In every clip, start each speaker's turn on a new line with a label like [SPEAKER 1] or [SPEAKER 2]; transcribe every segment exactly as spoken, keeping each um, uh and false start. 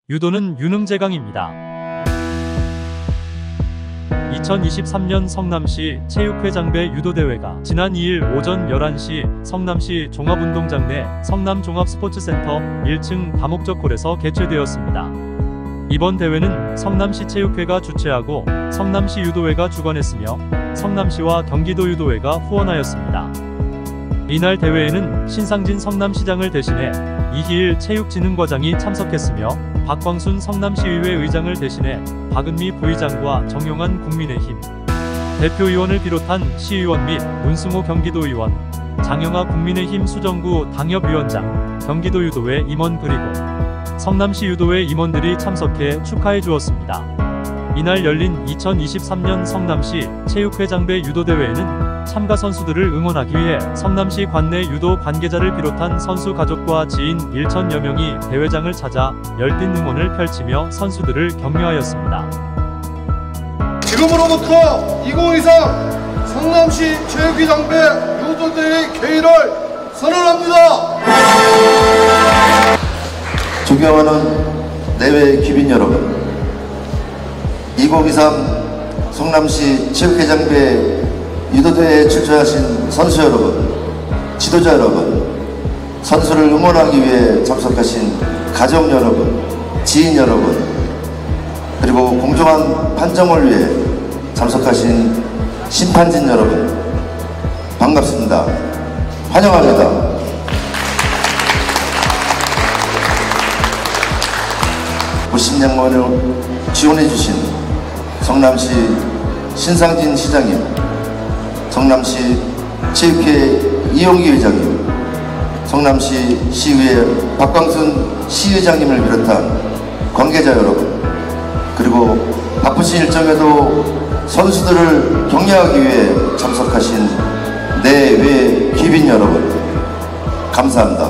[SPEAKER 1] 유도는 유능제강입니다. 이천이십삼 년 성남시 체육회장배 유도대회가 지난 이 일 오전 열한 시 성남시 종합운동장 내 성남종합스포츠센터 일 층 다목적홀에서 개최되었습니다. 이번 대회는 성남시 체육회가 주최하고 성남시 유도회가 주관했으며 성남시와 경기도 유도회가 후원하였습니다. 이날 대회에는 신상진 성남시장을 대신해 이희일 체육진흥과장이 참석했으며 박광순 성남시의회 의장을 대신해 박은미 부의장과 정용환 국민의힘 대표의원을 비롯한 시의원 및 문승호 경기도의원, 장영하 국민의힘 수정구 당협위원장, 경기도 유도회 임원 그리고 성남시 유도회 임원들이 참석해 축하해 주었습니다. 이날 열린 이천이십삼 년 성남시 체육회장배 유도대회에는 참가 선수들을 응원하기 위해 성남시 관내 유도 관계자를 비롯한 선수 가족과 지인 천여 명이 대회장을 찾아 열띤 응원을 펼치며 선수들을 격려하였습니다.
[SPEAKER 2] 지금으로부터 이천이십삼 성남시 체육회장배 유도대회 개의를 선언합니다.
[SPEAKER 3] 존경하는 내외 귀빈 여러분, 이천이십삼 성남시 체육회장배 유도대회에 출전하신 선수 여러분, 지도자 여러분, 선수를 응원하기 위해 참석하신 가족 여러분, 지인 여러분, 그리고 공정한 판정을 위해 참석하신 심판진 여러분, 반갑습니다. 환영합니다. 오십 년간을 지원해주신 성남시 신상진 시장님, 성남시 체육회 이용기 회장님, 성남시 시의회 박광순 시의장님을 비롯한 관계자 여러분, 그리고 바쁘신 일정에도 선수들을 격려하기 위해 참석하신 내외 귀빈 여러분, 감사합니다.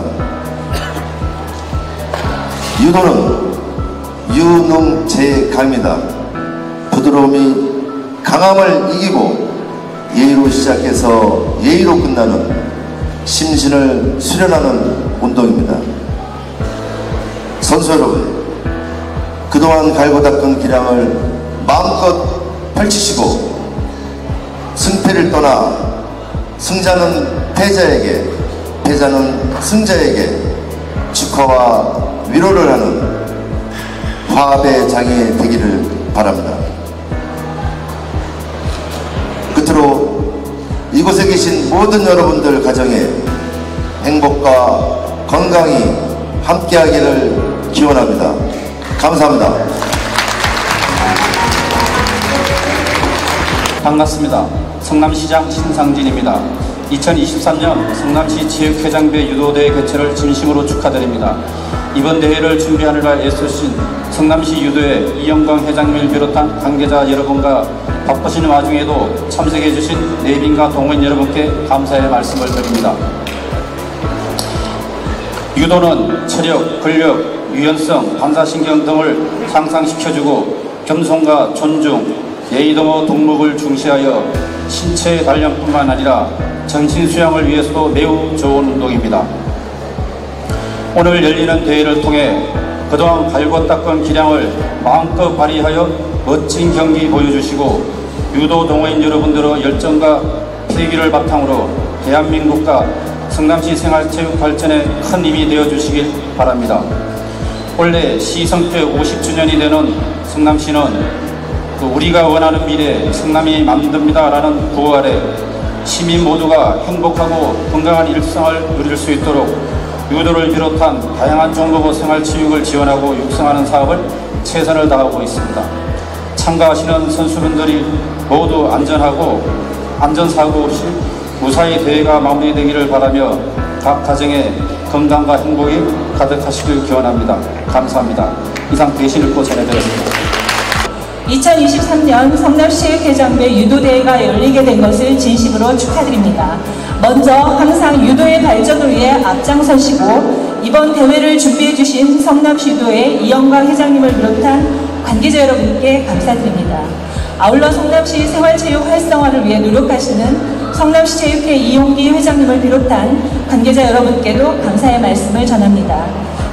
[SPEAKER 3] 유도는 유능제강입니다. 부드러움이 강함을 이기고 예의로 시작해서 예의로 끝나는 심신을 수련하는 운동입니다. 선수 여러분, 그동안 갈고 닦은 기량을 마음껏 펼치시고 승패를 떠나 승자는 패자에게, 패자는 승자에게 축하와 위로를 하는 화합의 장이 되기를 바랍니다. 끝으로 이곳에 계신 모든 여러분들 가정에 행복과 건강이 함께하기를 기원합니다. 감사합니다.
[SPEAKER 4] 반갑습니다. 성남시장 신상진입니다. 이천이십삼 년 성남시 체육회장배 유도대회 개최를 진심으로 축하드립니다. 이번 대회를 준비하느라 애쓰신 성남시 유도회 이영광 회장님을 비롯한 관계자 여러분과 바쁘신 와중에도 참석해주신 내빈과 동호인 여러분께 감사의 말씀을 드립니다. 유도는 체력, 근력, 유연성, 반사신경 등을 향상시켜주고 겸손과 존중, 예의 등의 덕목을 중시하여 신체 단련뿐만 아니라 정신 수양을 위해서도 매우 좋은 운동입니다. 오늘 열리는 대회를 통해 그동안 갈고 닦은 기량을 마음껏 발휘하여 멋진 경기 보여주시고 유도 동호인 여러분들의 열정과 패기를 바탕으로 대한민국과 성남시 생활체육 발전에 큰 힘이 되어주시길 바랍니다. 올해 시성패 오십 주년이 되는 성남시는 우리가 원하는 미래 성남이 만듭니다 라는 구호 아래 시민 모두가 행복하고 건강한 일상을 누릴 수 있도록 유도를 비롯한 다양한 종목의 생활체육을 지원하고 육성하는 사업을 최선을 다하고 있습니다. 참가하시는 선수분들이 모두 안전하고 안전사고 없이 무사히 대회가 마무리되기를 바라며 각 가정에 건강과 행복이 가득하시길 기원합니다. 감사합니다. 이상 대신 읽고 전해드렸습니다.
[SPEAKER 5] 이천이십삼 년 성남시체육회장배 유도대회가 열리게 된 것을 진심으로 축하드립니다. 먼저 항상 유도의 발전을 위해 앞장서시고 이번 대회를 준비해주신 성남시 유도회 이영광 회장님을 비롯한 관계자 여러분께 감사드립니다. 아울러 성남시 생활체육 활성화를 위해 노력하시는 성남시 체육회 이용기 회장님을 비롯한 관계자 여러분께도 감사의 말씀을 전합니다.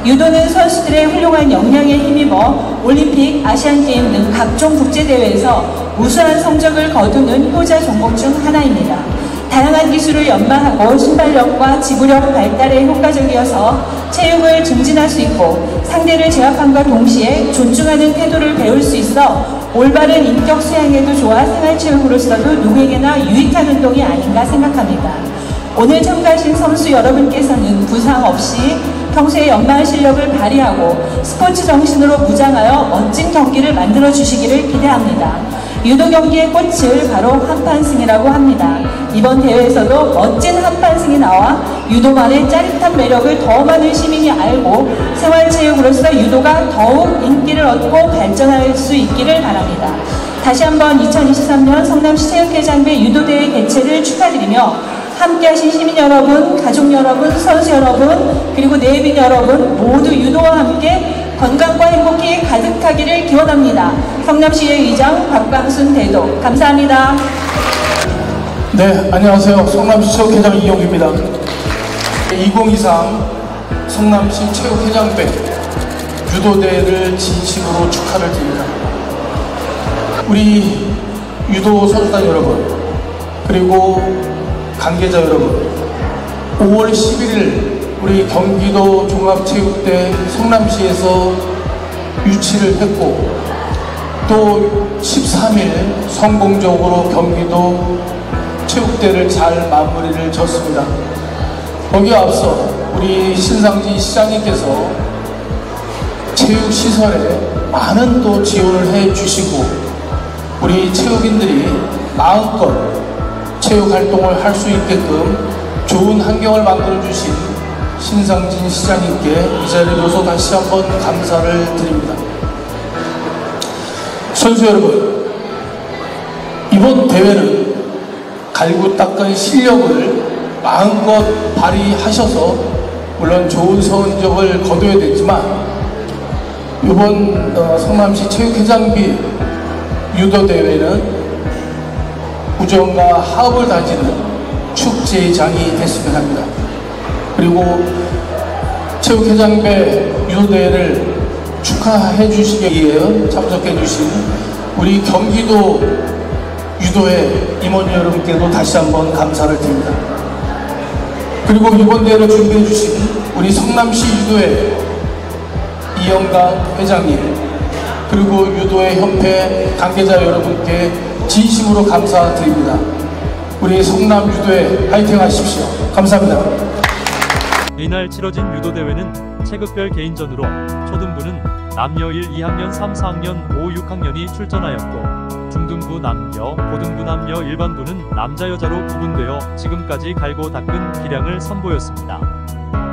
[SPEAKER 5] 유도는 선수들의 훌륭한 역량에 힘입어 올림픽, 아시안게임 등 각종 국제대회에서 우수한 성적을 거두는 효자 종목 중 하나입니다. 다양한 기술을 연마하고 순발력과 지구력 발달에 효과적이어서 체육을 증진할 수 있고 상대를 제압함과 동시에 존중하는 태도를 배울 수 있어 올바른 인격 수양에도 좋아 생활체육으로서도 누구에게나 유익한 운동이 아닌가 생각합니다. 오늘 참가하신 선수 여러분께서는 부상 없이 평소에 연마한 실력을 발휘하고 스포츠 정신으로 무장하여 멋진 경기를 만들어 주시기를 기대합니다. 유도 경기의 꽃을 바로 한판승이라고 합니다. 이번 대회에서도 멋진 한판승이 나와 유도만의 짜릿한 매력을 더 많은 시민이 알고 생활체육으로서 유도가 더욱 인기를 얻고 발전할 수 있기를 바랍니다. 다시 한번 이천이십삼 년 성남시 체육회장배 유도대회 개최를 축하드리며 함께하신 시민 여러분, 가족 여러분, 선수 여러분, 그리고 내빈 여러분 모두 유도와 함께 건강과 행복이 가득하기를 기원합니다. 성남시의 의장 박광순 대도 감사합니다.
[SPEAKER 6] 네, 안녕하세요. 성남시 체육회장 이용규입니다. 이천이십삼 성남시 체육회장배 유도대회를 진심으로 축하를 드립니다. 우리 유도 선수단 여러분, 그리고 관계자 여러분, 오월 십일일 우리 경기도 종합체육대 성남시에서 유치를 했고 또 십삼일 성공적으로 경기도 체육대를 잘 마무리를 졌습니다. 거기에 앞서 우리 신상진 시장님께서 체육시설에 많은 또 지원을 해 주시고 우리 체육인들이 마음껏 체육활동을 할 수 있게끔 좋은 환경을 만들어 주신 신상진 시장님께 이 자리로서 다시 한번 감사를 드립니다. 선수 여러분, 이번 대회는 갈고 닦은 실력을 마음껏 발휘하셔서 물론 좋은 성적을 거둬야 되지만 이번 어, 성남시 체육회장비 유도대회는 우정과 화합을 다지는 축제장이 됐으면 합니다. 그리고 체육회장배 유도대회를 축하해 주시기 위해 참석해 주신 우리 경기도 유도회 임원 여러분께도 다시 한번 감사를 드립니다. 그리고 이번 대회를 준비해 주신 우리 성남시 유도회 이영강 회장님, 그리고 유도회 협회 관계자 여러분께 진심으로 감사드립니다. 우리 성남 유도회 화이팅 하십시오. 감사합니다.
[SPEAKER 1] 이날 치러진 유도대회는 체급별 개인전으로 초등부는 남녀 일, 이 학년, 삼, 사 학년, 오, 육 학년이 출전하였고 중등부 남녀, 고등부 남녀 일반부는 남자 여자로 구분되어 지금까지 갈고 닦은 기량을 선보였습니다.